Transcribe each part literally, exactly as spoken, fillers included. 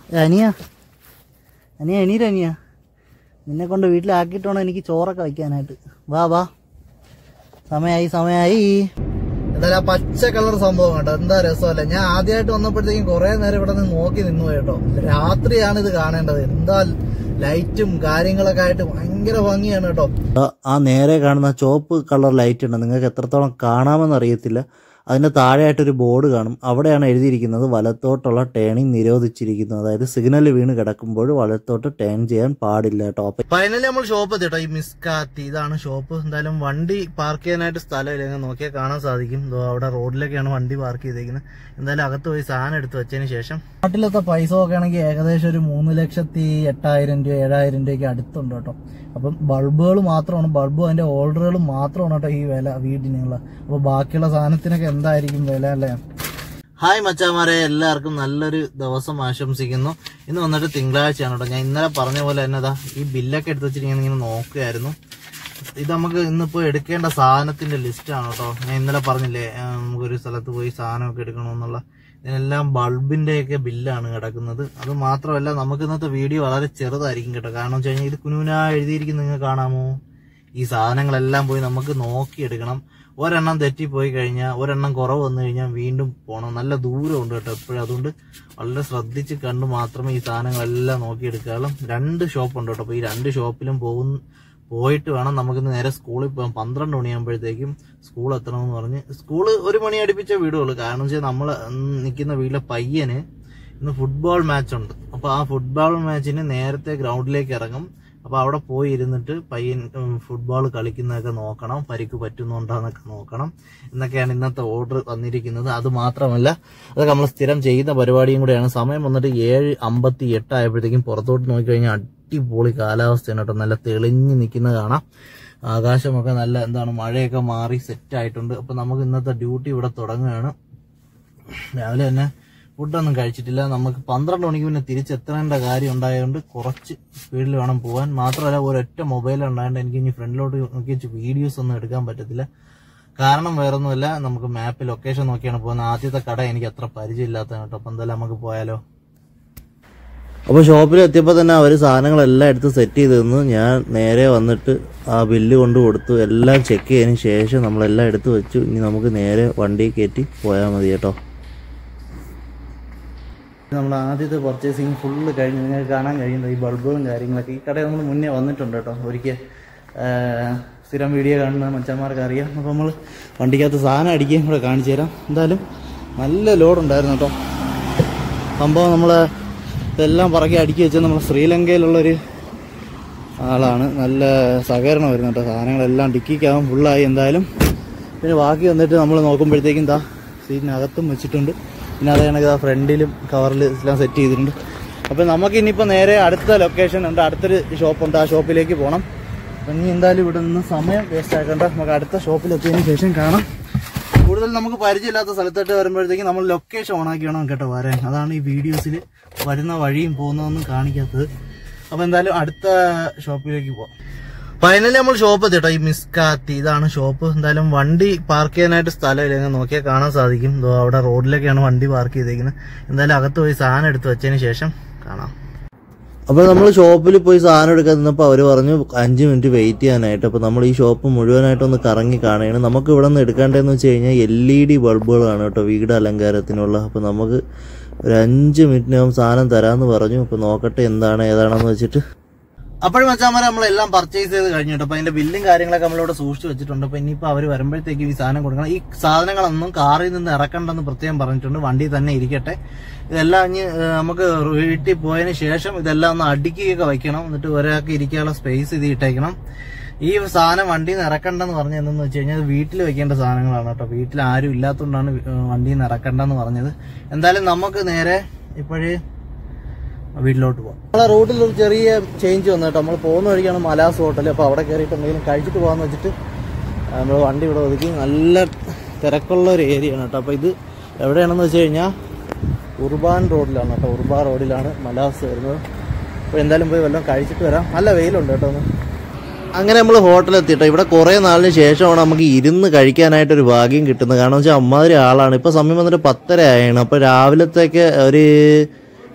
അനിയ അനിയ എണീര അനിയ നിന്നെ കൊണ്ട് വീട്ടിലാക്കിയിട്ടാണോ എനിക്ക് ചോറൊക്കെ വയ്ക്കാനായിട്ട്. വാ വാ സമയായി സമയായി. എന്തായാലും ആ പച്ച കളർ സംഭവം കേട്ടോ, എന്താ രസമല്ലേ. ഞാൻ ആദ്യമായിട്ട് വന്നപ്പോഴത്തേക്കും കുറെ നേരം ഇവിടെ നിന്ന് നോക്കി നിന്നു കേട്ടോ. രാത്രിയാണ് ഇത് കാണേണ്ടത്. എന്താ ലൈറ്റും കാര്യങ്ങളൊക്കെ ആയിട്ട് ഭയങ്കര ഭംഗിയാണ് കേട്ടോ. ആ നേരെ കാണുന്ന ചുവപ്പ് കളർ ലൈറ്റ് ഉണ്ട്, നിങ്ങൾക്ക് എത്രത്തോളം കാണാമെന്ന് അറിയത്തില്ല. അതിൻ്റെ താഴെയായിട്ടൊരു ബോർഡ് കാണും, അവിടെയാണ് എഴുതിയിരിക്കുന്നത് വലത്തോട്ടുള്ള ടേണിങ് നിരോധിച്ചിരിക്കുന്നത്. അതായത് സിഗ്നൽ വീണ് കിടക്കുമ്പോൾ വലത്തോട്ട് ടേൺ ചെയ്യാൻ പാടില്ല കേട്ടോ. ഫൈനലി നമ്മൾ ഷോപ്പ് എത്തി കേട്ടോ, ഈ മിസ്കാത്തി ഇതാണ് ഷോപ്പ്. എന്തായാലും വണ്ടി പാർക്ക് ചെയ്യാനായിട്ട് സ്ഥലമില്ല, നോക്കിയാൽ കാണാൻ സാധിക്കും. അവിടെ റോഡിലേക്കാണ് വണ്ടി പാർക്ക് ചെയ്തേക്കുന്നത്. എന്തായാലും അകത്ത് പോയി സാധനം എടുത്ത് വെച്ചതിന് ശേഷം നാട്ടിലത്തെ പൈസ ഒക്കെ ആണെങ്കിൽ ഏകദേശം ഒരു മൂന്ന് ലക്ഷത്തി എട്ടായിരം രൂപ ഏഴായിരം രൂപയ്ക്ക് അടുത്തുണ്ട് കേട്ടോ. അപ്പം ബൾബുകൾ മാത്രമാണ്, ബൾബും അതിന്റെ ഓർഡറുകൾ മാത്രമാണ് കേട്ടോ ഈ വില വീടിനുള്ള. അപ്പൊ ബാക്കിയുള്ള സാധനത്തിനൊക്കെ എന്തായിരിക്കും വില അല്ലേ. ഹായ് മച്ചാമാരെ, എല്ലാവർക്കും നല്ലൊരു ദിവസം ആശംസിക്കുന്നു. ഇന്ന് വന്നിട്ട് തിങ്കളാഴ്ചയാണ് കേട്ടോ. ഞാൻ ഇന്നലെ പറഞ്ഞ പോലെ തന്നെ ഇതാ ഈ ബില്ലൊക്കെ എടുത്ത് വെച്ചിട്ട് ഞാൻ ഇങ്ങനെ നോക്കുകയായിരുന്നു. ഇത് നമുക്ക് ഇന്നിപ്പോൾ എടുക്കേണ്ട സാധനത്തിന്റെ ലിസ്റ്റാണ് കേട്ടോ. ഞാൻ ഇന്നലെ പറഞ്ഞില്ലേ നമുക്കൊരു സ്ഥലത്ത് പോയി സാധനമൊക്കെ എടുക്കണമെന്നുള്ള. ഇതിനെല്ലാം ബൾബിന്റെയൊക്കെ ബില്ലാണ് കിടക്കുന്നത്. അത് മാത്രമല്ല നമുക്ക് ഇന്നത്തെ വീഡിയോ വളരെ ചെറുതായിരിക്കും കേട്ടോ. കാരണം വെച്ച് കഴിഞ്ഞാൽ ഇത് കുനുകുനാ എഴുതിയിരിക്കുന്നത് നിങ്ങൾ കാണാമോ. ഈ സാധനങ്ങളെല്ലാം പോയി നമുക്ക് നോക്കിയെടുക്കണം. ഒരെണ്ണം തെറ്റിപ്പോയി കഴിഞ്ഞാൽ, ഒരെണ്ണം കുറവ് വന്നു കഴിഞ്ഞാൽ വീണ്ടും പോകണം. നല്ല ദൂരമുണ്ട് കേട്ടോ എപ്പോഴും. അതുകൊണ്ട് വളരെ ശ്രദ്ധിച്ച് കണ്ട് മാത്രമേ ഈ സാധനങ്ങളെല്ലാം നോക്കിയെടുക്കാറുള്ളൂ. രണ്ട് ഷോപ്പുണ്ട് കേട്ടോ. അപ്പോൾ ഈ രണ്ട് ഷോപ്പിലും പോകുന്ന പോയിട്ട് വേണം നമുക്കിന്ന് നേരെ സ്കൂളിൽ പോകാം. പന്ത്രണ്ട് മണിയാകുമ്പോഴത്തേക്കും സ്കൂൾ എത്തണമെന്ന് പറഞ്ഞ് സ്കൂള് ഒരു മണി അടുപ്പിച്ച വീടുള്ളൂ. കാരണം വെച്ചാൽ നമ്മൾ നിൽക്കുന്ന വീട്ടിലെ പയ്യന് ഇന്ന് ഫുട്ബോൾ മാച്ച് ഉണ്ട്. അപ്പോൾ ആ ഫുട്ബോൾ മാച്ചിന് നേരത്തെ ഗ്രൗണ്ടിലേക്ക് ഇറങ്ങും. അപ്പോൾ അവിടെ പോയി ഇരുന്നിട്ട് പയ്യൻ ഫുട്ബോൾ കളിക്കുന്നതൊക്കെ നോക്കണം, പരിക്ക് പറ്റുന്നുണ്ടോന്നൊക്കെ നോക്കണം എന്നൊക്കെയാണ് ഇന്നത്തെ ഓർഡർ വന്നിരിക്കുന്നത്. അത് മാത്രമല്ല അതൊക്കെ നമ്മൾ സ്ഥിരം ചെയ്യുന്ന പരിപാടിയും കൂടെയാണ്. സമയം വന്നിട്ട് ഏഴ് അമ്പത്തി എട്ട് ആയപ്പോഴത്തേക്കും പുറത്തോട്ട് നോക്കിക്കഴിഞ്ഞാൽ അടിപൊളി കാലാവസ്ഥയാണ് കേട്ടോ. നല്ല തെളിഞ്ഞ് നിൽക്കുന്നത് കാണാം. ആകാശമൊക്കെ നല്ല എന്താണ് മഴയൊക്കെ മാറി സെറ്റ് ആയിട്ടുണ്ട്. അപ്പൊ നമുക്ക് ഇന്നത്തെ ഡ്യൂട്ടി ഇവിടെ തുടങ്ങുകയാണ്. രാവിലെ തന്നെ ഫുഡൊന്നും കഴിച്ചിട്ടില്ല. നമുക്ക് പന്ത്രണ്ട് മണിക്ക് പിന്നെ തിരിച്ചെത്തേണ്ട കാര്യം ഉണ്ടായതുകൊണ്ട് കുറച്ച് സ്പീഡിൽ വേണം പോകാൻ. മാത്രമല്ല ഒരൊറ്റ മൊബൈൽ ഉണ്ടായതുകൊണ്ട് എനിക്ക് ഇനി ഫ്രണ്ടിലോട്ട് നോക്കി വെച്ച് വീഡിയോസ് ഒന്നും എടുക്കാൻ പറ്റത്തില്ല. കാരണം വേറൊന്നുമില്ല, നമുക്ക് മാപ്പ് ലൊക്കേഷൻ നോക്കിയാണ് പോകുന്നത്. ആദ്യത്തെ കട എനിക്ക് അത്ര പരിചയമില്ലാത്തതാണ് കേട്ടോ. അപ്പൊ എന്തായാലും നമുക്ക് പോയാലോ. അപ്പോൾ ഷോപ്പിൽ എത്തിയപ്പോൾ തന്നെ അവർ സാധനങ്ങളെല്ലാം എടുത്ത് സെറ്റ് ചെയ്ത് തന്നു. ഞാൻ നേരെ വന്നിട്ട് ആ ബില്ല് കൊണ്ട് കൊടുത്തു. എല്ലാം ചെക്ക് ചെയ്തതിന് ശേഷം നമ്മളെല്ലാം എടുത്ത് വെച്ചു. ഇനി നമുക്ക് നേരെ വണ്ടി കയറ്റി പോയാൽ മതി കേട്ടോ. നമ്മൾ ആദ്യത്തെ പർച്ചേസിങ് ഫുള്ള് കഴിഞ്ഞ് നിങ്ങൾക്ക് കാണാൻ കഴിയുന്നത് ഈ ബൾബുകളും കാര്യങ്ങളൊക്കെ. ഈ കടയിൽ നമ്മൾ മുന്നേ വന്നിട്ടുണ്ട് കേട്ടോ. ഒരിക്കൽ സ്ഥിരം വീഡിയോ കാണുന്ന മച്ചന്മാർക്ക് അറിയാം. അപ്പോൾ നമ്മൾ വണ്ടിക്കകത്ത് സാധനം അടിക്കുകയും കൂടെ കാണിച്ചു തരാം. എന്തായാലും നല്ല ലോഡുണ്ടായിരുന്നു കേട്ടോ. സംഭവം നമ്മൾ ഇതെല്ലാം പറക്കി അടുക്കി വെച്ചാൽ നമ്മൾ ശ്രീലങ്കയിലുള്ളൊരു ആളാണ്. നല്ല സഹകരണം വരുന്നു കേട്ടോ. സാധനങ്ങളെല്ലാം ഡിക്കിക്കാവും ഫുള്ളായി. എന്തായാലും പിന്നെ ബാക്കി വന്നിട്ട് നമ്മൾ നോക്കുമ്പോഴത്തേക്കും ഇതാ സീറ്റിനകത്തും വെച്ചിട്ടുണ്ട്. പിന്നെ അത് കണക്ക് ഇതാ ഫ്രണ്ടിലും കവറിൽ എല്ലാം സെറ്റ് ചെയ്തിട്ടുണ്ട്. അപ്പോൾ നമുക്ക് ഇനിയിപ്പോൾ നേരെ അടുത്ത ലൊക്കേഷൻ ഉണ്ട്, അടുത്തൊരു ഷോപ്പുണ്ട്. ആ ഷോപ്പിലേക്ക് പോകണം. അപ്പം ഇനി എന്തായാലും ഇവിടെ നിന്ന് സമയം വേസ്റ്റ് ആക്കണ്ട. നമുക്ക് അടുത്ത ഷോപ്പിലെത്തിയതിന് ശേഷം കാണാം. കൂടുതൽ നമുക്ക് പരിചയമില്ലാത്ത സ്ഥലത്തോട്ട് വരുമ്പോഴത്തേക്കും നമ്മൾ ലൊക്കേഷൻ ഓണാക്കി വേണം കേട്ടോ വരാൻ. അതാണ് ഈ വീഡിയോസിൽ വരുന്ന വഴിയും പോകുന്നതൊന്നും കാണിക്കാത്തത്. അപ്പോൾ എന്തായാലും അടുത്ത ഷോപ്പിലേക്ക് പോവാം. ഫൈനലി നമ്മൾ ഷോപ്പ് എത്തി കേട്ടോ, ഈ മിസ്കാത്തി ഇതാണ് ഷോപ്പ്. എന്തായാലും വണ്ടി പാർക്ക് ചെയ്യാനായിട്ട് സ്ഥലമില്ല, നോക്കിയാൽ കാണാൻ സാധിക്കും. അവിടെ റോഡിലേക്കാണ് വണ്ടി പാർക്ക് ചെയ്തേക്കുന്നത്. എന്തായാലും അകത്ത് പോയി സാധനം എടുത്ത് വെച്ചതിന് ശേഷം കാണാം. അപ്പോൾ നമ്മൾ ഷോപ്പിൽ പോയി സാധനം എടുക്കാൻ നിന്നപ്പോൾ അവർ പറഞ്ഞു അഞ്ച് മിനിറ്റ് വെയിറ്റ് ചെയ്യാനായിട്ട്. അപ്പോൾ നമ്മൾ ഈ ഷോപ്പ് മുഴുവനായിട്ടൊന്ന് കറങ്ങി കാണുകയാണ്. നമുക്ക് ഇവിടെ നിന്ന് എടുക്കേണ്ടതെന്ന് വെച്ച് കഴിഞ്ഞാൽ എൽ ഇ ഡി ബൾബുകളാണ് കേട്ടോ, വീട് അലങ്കാരത്തിനുള്ള. അപ്പോൾ നമുക്ക് ഒരു അഞ്ച് മിനിറ്റിനകം സാധനം തരാമെന്ന് പറഞ്ഞു. അപ്പോൾ നോക്കട്ടെ എന്താണ് ഏതാണെന്ന് വെച്ചിട്ട്. അപ്പോഴും മച്ചാമാരെ നമ്മളെല്ലാം പർച്ചേസ് ചെയ്ത് കഴിഞ്ഞിട്ട് അപ്പോൾ അതിന്റെ ബില്ലും കാര്യങ്ങളൊക്കെ നമ്മളിവിടെ സൂക്ഷിച്ച് വെച്ചിട്ടുണ്ട്. അപ്പോൾ ഇനിയിപ്പോൾ അവർ വരുമ്പോഴത്തേക്കും ഈ സാധനം കൊടുക്കണം. ഈ സാധനങ്ങളൊന്നും കാറിൽ നിന്ന് ഇറക്കണ്ടെന്ന് പ്രത്യേകം പറഞ്ഞിട്ടുണ്ട്, വണ്ടി തന്നെ ഇരിക്കട്ടെ. ഇതെല്ലാം ഇനി നമുക്ക് വീട്ടിൽ പോയതിന് ശേഷം ഇതെല്ലാം ഒന്ന് അടുക്കിയൊക്കെ വയ്ക്കണം. എന്നിട്ട് ഒരാൾക്ക് ഇരിക്കാനുള്ള സ്പേസ് ഇത് ഇട്ടേക്കണം. ഈ സാധനം വണ്ടിയിൽ നിന്ന് ഇറക്കണ്ടെന്ന് പറഞ്ഞത് എന്തെന്ന് വെച്ച് കഴിഞ്ഞാൽ വീട്ടിൽ വെക്കേണ്ട സാധനങ്ങളാണ് കേട്ടോ. വീട്ടിൽ ആരും ഇല്ലാത്തതുകൊണ്ടാണ് വണ്ടിയിൽ നിന്ന് ഇറക്കണ്ടെന്ന് പറഞ്ഞത്. എന്തായാലും നമുക്ക് നേരെ ഇപ്പോഴേ വീട്ടിലോട്ട് പോകാം. നമ്മളെ റൂട്ടിൽ ഒരു ചെറിയ ചേഞ്ച് വന്നു കേട്ടോ. നമ്മൾ പോകുന്ന വഴിക്കാണ് മലാസ് ഹോട്ടൽ. അപ്പോൾ അവിടെ കയറിയിട്ട് എന്തെങ്കിലും കഴിച്ചിട്ട് പോകാമെന്ന് വെച്ചിട്ട് നമ്മൾ വണ്ടി ഇവിടെ ഒതുക്കി. നല്ല തിരക്കുള്ള ഒരു ഏരിയയാണ് കേട്ടോ. അപ്പോൾ ഇത് എവിടെയാണെന്ന് വെച്ച് കഴിഞ്ഞാൽ ഉർബാൻ റോഡിലാണ് കേട്ടോ. ഉർബാൻ റോഡിലാണ് മലാസ് വരുന്നത്. അപ്പോൾ എന്തായാലും പോയി വല്ലതും കഴിച്ചിട്ട് വരാം. നല്ല വെയിലുണ്ട് കേട്ടോ ഒന്ന്. അങ്ങനെ നമ്മൾ ഹോട്ടലെത്തിയിട്ടോ. ഇവിടെ കുറേ നാളിന് ശേഷമാണ് നമുക്ക് ഇരുന്ന് കഴിക്കാനായിട്ടൊരു ഭാഗ്യം കിട്ടുന്നത്. കാരണം വെച്ചാൽ അമ്മാതിരി ആളാണ്. ഇപ്പോൾ സമയം വന്നിട്ട് പത്തര ആയാണ്. അപ്പോൾ രാവിലത്തേക്ക് ഒരു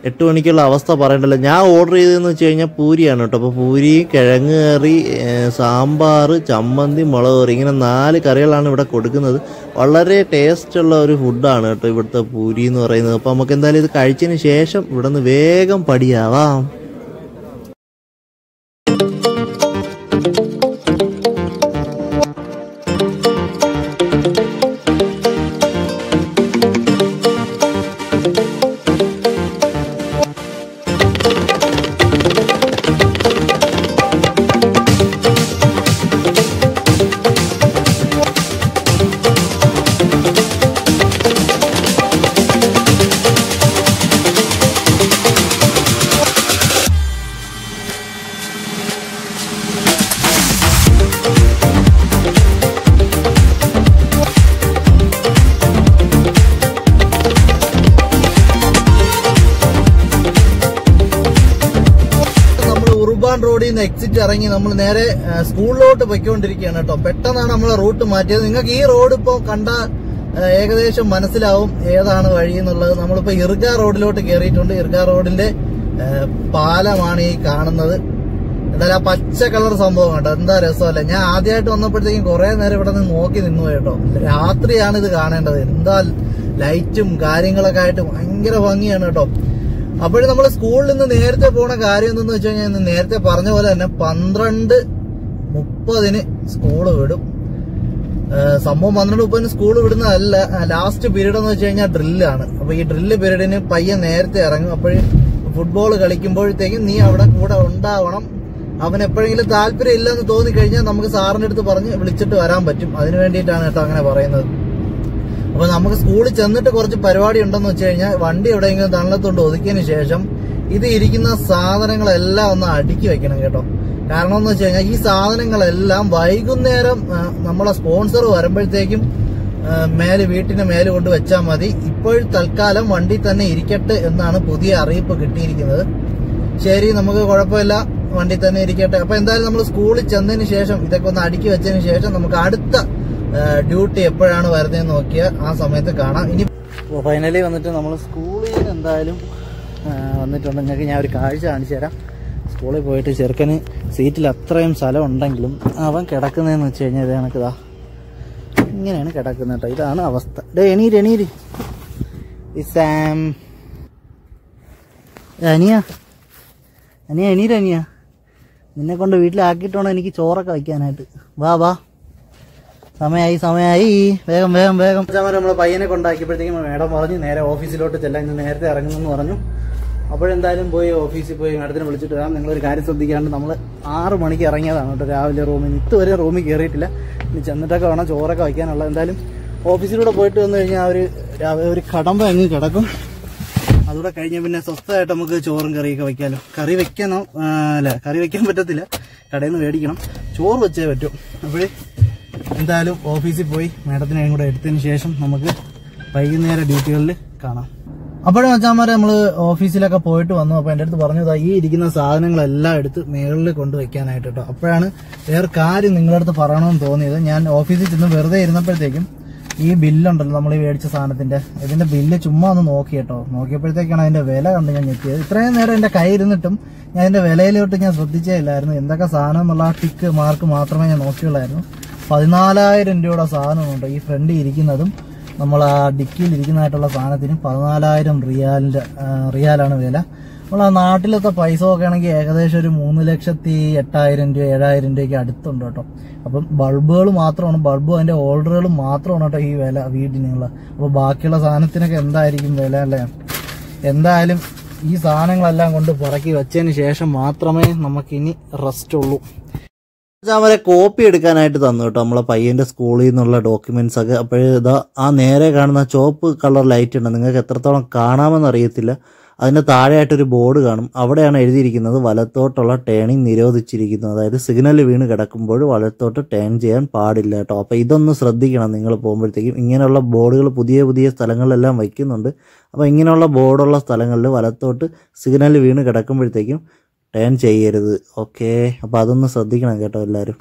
എട്ട് മണിക്കുള്ള അവസ്ഥ പറയണ്ടല്ലോ. ഞാൻ ഓർഡർ ചെയ്തതെന്ന് വെച്ച് കഴിഞ്ഞാൽ പൂരിയാണ് കേട്ടോ. അപ്പോൾ പൂരി, കിഴങ്ങ് കറി, സാമ്പാർ, ചമ്മന്തി, മുളക് കറി, ഇങ്ങനെ നാല് കറികളാണ് ഇവിടെ കൊടുക്കുന്നത്. വളരെ ടേസ്റ്റുള്ള ഒരു ഫുഡാണ് കേട്ടോ ഇവിടുത്തെ പൂരി എന്ന് പറയുന്നത്. അപ്പോൾ നമുക്ക് എന്തായാലും ഇത് കഴിച്ചതിന് ശേഷം ഇവിടെ നിന്ന് വേഗം പടിയാവാം. റോഡിൽ നിന്ന് എക്സിറ്റ് ഇറങ്ങി നമ്മൾ നേരെ സ്കൂളിലോട്ട് പൊയ്ക്കൊണ്ടിരിക്കുകയാണ് കേട്ടോ. പെട്ടെന്നാണ് നമ്മളെ റൂട്ട് മാറ്റിയത്. നിങ്ങൾക്ക് ഈ റോഡ് ഇപ്പോൾ കണ്ട ഏകദേശം മനസ്സിലാവും ഏതാണ് വഴി എന്നുള്ളത്. നമ്മളിപ്പോ ഇർഗ റോഡിലോട്ട് കയറിയിട്ടുണ്ട്. ഇർഗ റോഡിന്റെ പാലമാണ് ഈ കാണുന്നത്. എന്തായാലും ആ പച്ച കളർ സംഭവം കേട്ടോ, എന്താ രസമല്ലേ. ഞാൻ ആദ്യമായിട്ട് വന്നപ്പോഴത്തേക്കും കുറെ നേരം ഇവിടെ നിന്ന് നോക്കി നിന്നു കേട്ടോ. രാത്രിയാണ് ഇത് കാണേണ്ടത്. എന്താ ലൈറ്റും കാര്യങ്ങളൊക്കെ ആയിട്ട് ഭയങ്കര ഭംഗിയാണ് കേട്ടോ. അപ്പോഴും നമ്മൾ സ്കൂളിൽ നിന്ന് നേരത്തെ പോണ കാര്യം എന്തെന്ന് വെച്ച് കഴിഞ്ഞാൽ നേരത്തെ പറഞ്ഞ പോലെ തന്നെ പന്ത്രണ്ട് മുപ്പതിന് സ്കൂള് വിടും. സംഭവം പന്ത്രണ്ട് മുപ്പതിന് സ്കൂൾ വിടുന്നതല്ല, ലാസ്റ്റ് പീരീഡ് എന്ന് വെച്ച് കഴിഞ്ഞാൽ ഡ്രില്ലാണ്. അപ്പൊ ഈ ഡ്രില്ല് പീരീഡിന് പയ്യെ നേരത്തെ ഇറങ്ങും. അപ്പോഴും ഫുട്ബോൾ കളിക്കുമ്പോഴത്തേക്കും നീ അവിടെ കൂടെ ഉണ്ടാവണം. അവൻ എപ്പോഴെങ്കിലും താല്പര്യം ഇല്ലെന്ന് തോന്നിക്കഴിഞ്ഞാൽ നമുക്ക് സാറിന്റെ അടുത്ത് പറഞ്ഞ് വിളിച്ചിട്ട് വരാൻ പറ്റും. അതിനു വേണ്ടിയിട്ടാണ് കേട്ടോ അങ്ങനെ പറയുന്നത്. അപ്പൊ നമുക്ക് സ്കൂളിൽ ചെന്നിട്ട് കുറച്ച് പരിപാടി ഉണ്ടെന്ന് വെച്ച് കഴിഞ്ഞാൽ വണ്ടി എവിടെയെങ്കിലും തണലത്തോണ്ട് ഒതുക്കിയതിന് ശേഷം ഇത് ഇരിക്കുന്ന സാധനങ്ങളെല്ലാം ഒന്ന് അടുക്കി വെക്കണം കേട്ടോ. കാരണം എന്ന് വെച്ച് കഴിഞ്ഞാൽ ഈ സാധനങ്ങളെല്ലാം വൈകുന്നേരം നമ്മളെ സ്പോൺസർ വരുമ്പോഴത്തേക്കും മേല് വീട്ടിന് മേല് കൊണ്ട് വെച്ചാൽ മതി. ഇപ്പോൾ തൽക്കാലം വണ്ടി തന്നെ ഇരിക്കട്ടെ എന്നാണ് പുതിയ അറിയിപ്പ് കിട്ടിയിരിക്കുന്നത്. ശരി, നമുക്ക് കുഴപ്പമില്ല, വണ്ടി തന്നെ ഇരിക്കട്ടെ. അപ്പൊ എന്തായാലും നമ്മൾ സ്കൂളിൽ ചെന്നതിന് ശേഷം ഇതൊക്കെ ഒന്ന് അടുക്കി വെച്ചതിന് ശേഷം നമുക്ക് അടുത്ത ഡ്യൂട്ടി എപ്പോഴാണ് വരുന്നതെന്ന് നോക്കിയാൽ ആ സമയത്ത് കാണാം. ഇനി ഫൈനലി വന്നിട്ട് നമ്മൾ സ്കൂളിൽ എന്തായാലും വന്നിട്ടുണ്ട്. നിങ്ങൾക്ക് ഞാൻ ഒരു കാഴ്ച കാണിച്ചു തരാം. സ്കൂളിൽ പോയിട്ട് ചെറുക്കന് സീറ്റിൽ അത്രയും സ്ഥലം ഉണ്ടെങ്കിലും അവൻ കിടക്കുന്നതെന്ന് വെച്ച് കഴിഞ്ഞാൽ ഇത് കണക്കിതാ ഇങ്ങനെയാണ് കിടക്കുന്നത് കേട്ടോ. ഇതാണ് അവസ്ഥ. ഡേ എണീര് എണീര് ഈ സാം അനിയ അനിയ എണീര് അനിയ നിന്നെ കൊണ്ട് വീട്ടിലാക്കിയിട്ടാണോ എനിക്ക് ചോറൊക്കെ വയ്ക്കാനായിട്ട്. വാ വാ, സമയമായി സമയമായി, വേഗം വേഗം വേഗം. നമ്മൾ പയ്യനെ കൊണ്ടാക്കിയപ്പോഴത്തേക്കും മേഡം പറഞ്ഞു നേരെ ഓഫീസിലോട്ട് ചെല്ലാൻ, ഇന്ന് നേരത്തെ ഇറങ്ങുന്നെന്ന് പറഞ്ഞു. അപ്പോഴെന്തായാലും പോയി ഓഫീസിൽ പോയി മേഡത്തിനെ വിളിച്ചിട്ട് വരാം. നിങ്ങളൊരു കാര്യം ശ്രദ്ധിക്കാണ്ട് നമ്മൾ ആറ് മണിക്ക് ഇറങ്ങിയതാണ് കേട്ടോ രാവിലെ റൂമിൽ നിന്ന്. ഇതുവരെ റൂമിൽ കയറിയിട്ടില്ല. ഇനി ചെന്നിട്ടൊക്കെ വേണം ചോറൊക്കെ വയ്ക്കാനുള്ളത്. എന്തായാലും ഓഫീസിലൂടെ പോയിട്ട് വന്നു കഴിഞ്ഞാൽ അവർ രാവിലെ ഒരു കടമ്പ അങ്ങ് കിടക്കും. അതുകൂടെ കഴിഞ്ഞാൽ പിന്നെ സ്വസ്ഥമായിട്ട് നമുക്ക് ചോറും കറിയൊക്കെ വയ്ക്കാമല്ലോ. കറി വെക്കാനോ അല്ല കറി വെക്കാൻ പറ്റത്തില്ല, കടയിൽ നിന്ന് മേടിക്കണം. ചോറ് വെച്ചേ പറ്റും. അപ്പോഴേ എന്തായാലും ഓഫീസിൽ പോയി മേഡത്തിനെയും കൂടെ എടുത്തതിന് ശേഷം നമുക്ക് വൈകുന്നേരം ഡ്യൂട്ടികളിൽ കാണാം. അപ്പോഴും അച്ഛന്മാരെ നമ്മൾ ഓഫീസിലൊക്കെ പോയിട്ട് വന്നു. അപ്പോൾ എൻ്റെ അടുത്ത് പറഞ്ഞു ഈ ഇരിക്കുന്ന സാധനങ്ങളെല്ലാം എടുത്ത് മേളിൽ കൊണ്ട് വെക്കാനായിട്ട് കേട്ടോ. അപ്പോഴാണ് വേറെ കാര്യം നിങ്ങളുടെ അടുത്ത് പറയണമെന്ന് തോന്നിയത്. ഞാൻ ഓഫീസിൽ ചെന്ന് വെറുതെ ഇരുന്നപ്പോഴത്തേക്കും ഈ ബില്ലുണ്ടല്ലോ നമ്മൾ ഈ മേടിച്ച സാധനത്തിന്റെ, ഇതിന്റെ ബില്ല് ചുമ്മാ ഒന്ന് നോക്കി കേട്ടോ. നോക്കിയപ്പോഴത്തേക്കാണ് അതിന്റെ വില കണ്ട് ഞാൻ ഞെട്ടിയത്. ഇത്രയും നേരം എന്റെ കൈ ഇരുന്നിട്ടും ഞാൻ അതിന്റെ വിലയിലോട്ട് ഞാൻ ശ്രദ്ധിച്ചേ ഇല്ലായിരുന്നു. എന്തൊക്കെ സാധനം എന്നുള്ള ആ ടിക്ക് മാർക്ക് മാത്രമേ ഞാൻ നോക്കിയുള്ളായിരുന്നു. പതിനാലായിരം രൂപയുടെ സാധനമുണ്ട്. ഈ ഫ്രണ്ടിൽ ഇരിക്കുന്നതും നമ്മൾ ആ ഡിക്കിയിൽ ഇരിക്കുന്നതായിട്ടുള്ള സാധനത്തിന് പതിനാലായിരം റിയാലിന്റെ റിയാലാണ് വില. നമ്മൾ ആ നാട്ടിലത്തെ പൈസ ഒക്കെ ആണെങ്കിൽ ഏകദേശം ഒരു മൂന്ന് ലക്ഷത്തി എട്ടായിരം രൂപ ഏഴായിരം രൂപയ്ക്ക് അടുത്തുണ്ട് കേട്ടോ. അപ്പം ബൾബുകൾ മാത്രമാണ്, ബൾബും അതിന്റെ ഓർഡറുകളും മാത്രമാണ് കേട്ടോ ഈ വില വീടിനുള്ള. അപ്പൊ ബാക്കിയുള്ള സാധനത്തിനൊക്കെ എന്തായിരിക്കും വില അല്ലേ. എന്തായാലും ഈ സാധനങ്ങളെല്ലാം കൊണ്ട് പുറക്കി വെച്ചതിന് ശേഷം മാത്രമേ നമുക്കിനി റെസ്റ്റ് ഉള്ളൂ. അവരെ കോപ്പി എടുക്കാനായിട്ട് തന്നു കേട്ടോ നമ്മളെ പയ്യന്റെ സ്കൂളിൽ നിന്നുള്ള ഡോക്യുമെന്റ്സ് ഒക്കെ. അപ്പോഴേ ഇതാ ആ നേരെ കാണുന്ന ചുവപ്പ് കളർ ലൈറ്റ് ഉണ്ട്, നിങ്ങൾക്ക് എത്രത്തോളം കാണാമെന്ന് അറിയത്തില്ല. അതിന്റെ താഴെയായിട്ടൊരു ബോർഡ് കാണും. അവിടെയാണ് എഴുതിയിരിക്കുന്നത് വലത്തോട്ടുള്ള ടേണിങ് നിരോധിച്ചിരിക്കുന്നു. അതായത് സിഗ്നൽ വീണ് കിടക്കുമ്പോൾ വലത്തോട്ട് ടേൺ ചെയ്യാൻ പാടില്ല കേട്ടോ. അപ്പോൾ ഇതൊന്ന് ശ്രദ്ധിക്കണം നിങ്ങൾ പോകുമ്പോഴത്തേക്കും. ഇങ്ങനെയുള്ള ബോർഡുകൾ പുതിയ പുതിയ സ്ഥലങ്ങളിലെല്ലാം വയ്ക്കുന്നുണ്ട്. അപ്പോൾ ഇങ്ങനെയുള്ള ബോർഡുള്ള സ്ഥലങ്ങളിൽ വലത്തോട്ട് സിഗ്നൽ വീണ് കിടക്കുമ്പോഴത്തേക്കും ടേൺ ചെയ്യരുത്. ഓക്കെ, അപ്പോൾ അതൊന്ന് ശ്രദ്ധിക്കണം കേട്ടോ എല്ലാവരും.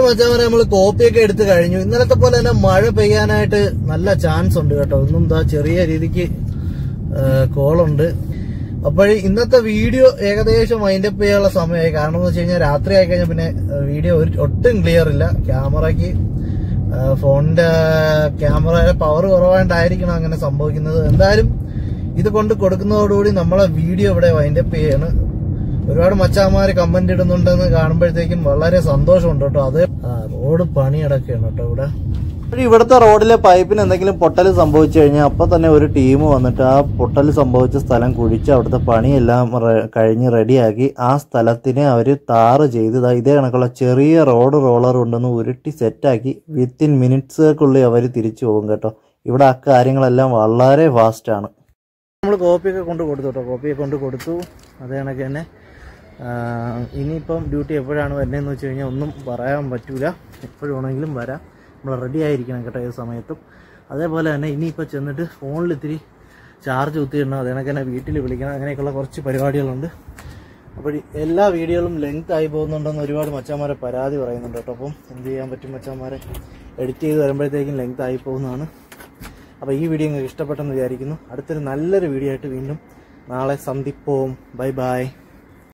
മച്ചാമാരെ നമ്മൾ കോപ്പിയൊക്കെ എടുത്ത് കഴിഞ്ഞു. ഇന്നലത്തെ പോലെ തന്നെ മഴ പെയ്യാനായിട്ട് നല്ല ചാൻസ് ഉണ്ട് കേട്ടോ. ഒന്നും എന്താ ചെറിയ രീതിക്ക് കോളുണ്ട്. അപ്പോൾ ഇന്നത്തെ വീഡിയോ ഏകദേശം വൈൻഡപ്പ് ചെയ്യാനുള്ള സമയമായി. കാരണം എന്ന് വെച്ച് കഴിഞ്ഞാൽ രാത്രി ആയി കഴിഞ്ഞാൽ പിന്നെ വീഡിയോ ഒട്ടും ക്ലിയർ ഇല്ല. ക്യാമറയ്ക്ക് ഫോണിന്റെ ക്യാമറയുടെ പവർ കുറവായിട്ടായിരിക്കണം അങ്ങനെ സംഭവിക്കുന്നത്. എന്തായാലും ഇത് കൊണ്ട് കൊടുക്കുന്നതോടുകൂടി നമ്മളെ വീഡിയോ ഇവിടെ വൈൻഡപ്പ് ചെയ്യാണ്. ഒരുപാട് മച്ചാന്മാര് കമന്റ് ഇടുന്നുണ്ടെന്ന് കാണുമ്പോഴത്തേക്കും വളരെ സന്തോഷമുണ്ട് കേട്ടോ. അത് റോഡ് പണിയടക്കുകയാണ് കേട്ടോ ഇവിടെ. ഇവിടുത്തെ റോഡിലെ പൈപ്പിന് എന്തെങ്കിലും പൊട്ടൽ സംഭവിച്ചു കഴിഞ്ഞാൽ അപ്പൊ തന്നെ ഒരു ടീം വന്നിട്ട് ആ പൊട്ടൽ സംഭവിച്ച സ്ഥലം കുഴിച്ച് അവിടുത്തെ പണിയെല്ലാം കഴിഞ്ഞ് റെഡിയാക്കി ആ സ്ഥലത്തിനെ അവർ ടാറ് ചെയ്ത് ഇതേ കണക്കുള്ള ചെറിയ റോഡ് റോളർ ഉണ്ടെന്ന് ഉരുട്ടി സെറ്റാക്കി വിത്തിൻ മിനിറ്റ്സുകൾക്കുള്ളിൽ അവർ തിരിച്ചു പോകും കേട്ടോ. ഇവിടെ ആ കാര്യങ്ങളെല്ലാം വളരെ ഫാസ്റ്റാണ്. നമ്മൾ കോപ്പിയൊക്കെ കൊണ്ട് കൊടുത്തു കേട്ടോ. കോപ്പിയൊക്കെ കൊണ്ട് കൊടുത്തു. അതേ കണക്ക് തന്നെ ഇനിയിപ്പം ഡ്യൂട്ടി എപ്പോഴാണ് വരുന്നതെന്ന് വെച്ച് കഴിഞ്ഞാൽ ഒന്നും പറയാൻ പറ്റൂല. എപ്പോഴും വേണമെങ്കിലും വരാം. നമ്മൾ റെഡി ആയിരിക്കണം കേട്ടോ ഏത് സമയത്തും. അതേപോലെ തന്നെ ഇനിയിപ്പോൾ ചെന്നിട്ട് ഫോണിൽ ഇത്തിരി ചാർജ് കുത്തിയിടണം. അതേ കണക്ക് തന്നെ വീട്ടിൽ വിളിക്കണം. അങ്ങനെയൊക്കെയുള്ള കുറച്ച് പരിപാടികളുണ്ട്. അപ്പോൾ എല്ലാ വീഡിയോകളും ലെങ്ത് ആയി പോകുന്നുണ്ടെന്ന് ഒരുപാട് മച്ചാന്മാരെ പരാതി പറയുന്നുണ്ട് കേട്ടോ. അപ്പം എന്ത് ചെയ്യാൻ പറ്റും മച്ചാന്മാരെ, എഡിറ്റ് ചെയ്ത് വരുമ്പോഴത്തേക്കും ലെങ്ത് ആയി പോകുന്നതാണ്. അപ്പോൾ ഈ വീഡിയോ നിങ്ങൾക്ക് ഇഷ്ടപ്പെട്ടെന്ന് വിചാരിക്കുന്നു. അടുത്തൊരു നല്ലൊരു വീഡിയോ ആയിട്ട് വീണ്ടും നാളെ സന്ധിപ്പോവും. Bye bye.